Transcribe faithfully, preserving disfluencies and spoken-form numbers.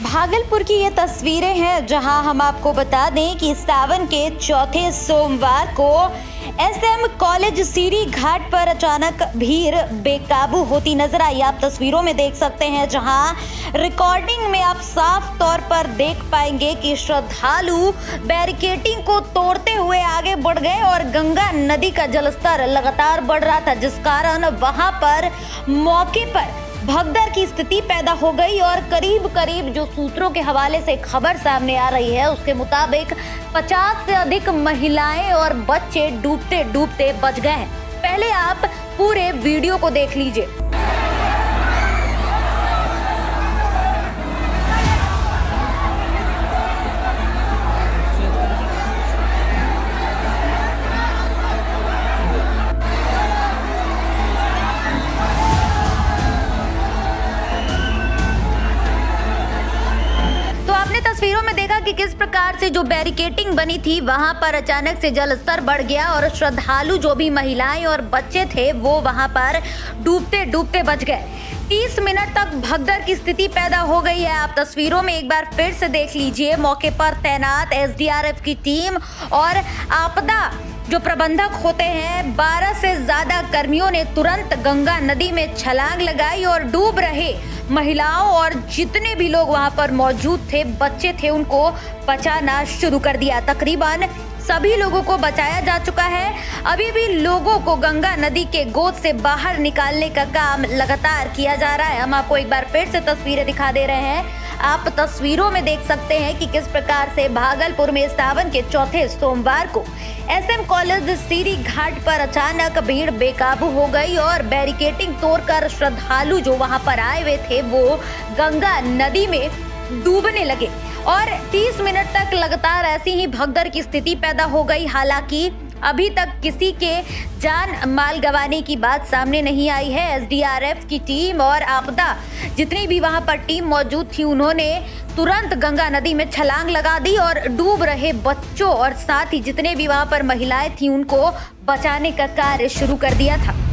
भागलपुर की ये तस्वीरें हैं जहां हम आपको बता दें कि सावन के चौथे सोमवार को एसएम कॉलेज सीरी घाट पर अचानक भीड़ बेकाबू होती नजर आई। आप तस्वीरों में देख सकते हैं जहां रिकॉर्डिंग में आप साफ तौर पर देख पाएंगे कि श्रद्धालु बैरिकेडिंग को तोड़ते हुए आगे बढ़ गए और गंगा नदी का जलस्तर लगातार बढ़ रहा था, जिस कारण वहां पर मौके पर भगदड़ की स्थिति पैदा हो गई और करीब करीब जो सूत्रों के हवाले से खबर सामने आ रही है उसके मुताबिक पचास से अधिक महिलाएं और बच्चे डूबते डूबते बच गए हैं। पहले आप पूरे वीडियो को देख लीजिए। तस्वीरों में देखा कि किस प्रकार से जो बैरिकेडिंग बनी थी वहां पर अचानक से जल स्तर बढ़ गया और श्रद्धालु जो भी महिलाएं और बच्चे थे वो वहां पर डूबते डूबते बच गए। तीस मिनट तक भगदड़ की स्थिति पैदा हो गई है। आप तस्वीरों में एक बार फिर से देख लीजिए। मौके पर तैनात एसडीआरएफ की टीम और आपदा जो प्रबंधक होते हैं, बारह से ज्यादा कर्मियों ने तुरंत गंगा नदी में छलांग लगाई और डूब रहे महिलाओं और जितने भी लोग वहां पर मौजूद थे, बच्चे थे, उनको बचाना शुरू कर दिया। तकरीबन सभी लोगों को बचाया जा चुका है। अभी भी लोगों को गंगा नदी के गोद से बाहर निकालने का काम लगातार किया जा रहा है। हम आपको एक बार फिर से तस्वीरें दिखा दे रहे हैं। आप तस्वीरों में देख सकते हैं कि किस प्रकार से भागलपुर में सावन के चौथे सोमवार को एसएम कॉलेज सीरी घाट पर अचानक भीड़ बेकाबू हो गई और बैरिकेडिंग तोड़कर श्रद्धालु जो वहां पर आए हुए थे वो गंगा नदी में डूबने लगे और तीस मिनट तक लगातार ऐसी ही भगदड़ की स्थिति पैदा हो गई। हालांकि अभी तक किसी के जान माल गंवाने की बात सामने नहीं आई है। एसडीआरएफ की टीम और आपदा जितनी भी वहां पर टीम मौजूद थी उन्होंने तुरंत गंगा नदी में छलांग लगा दी और डूब रहे बच्चों और साथ ही जितने भी वहां पर महिलाएं थी उनको बचाने का कार्य शुरू कर दिया था।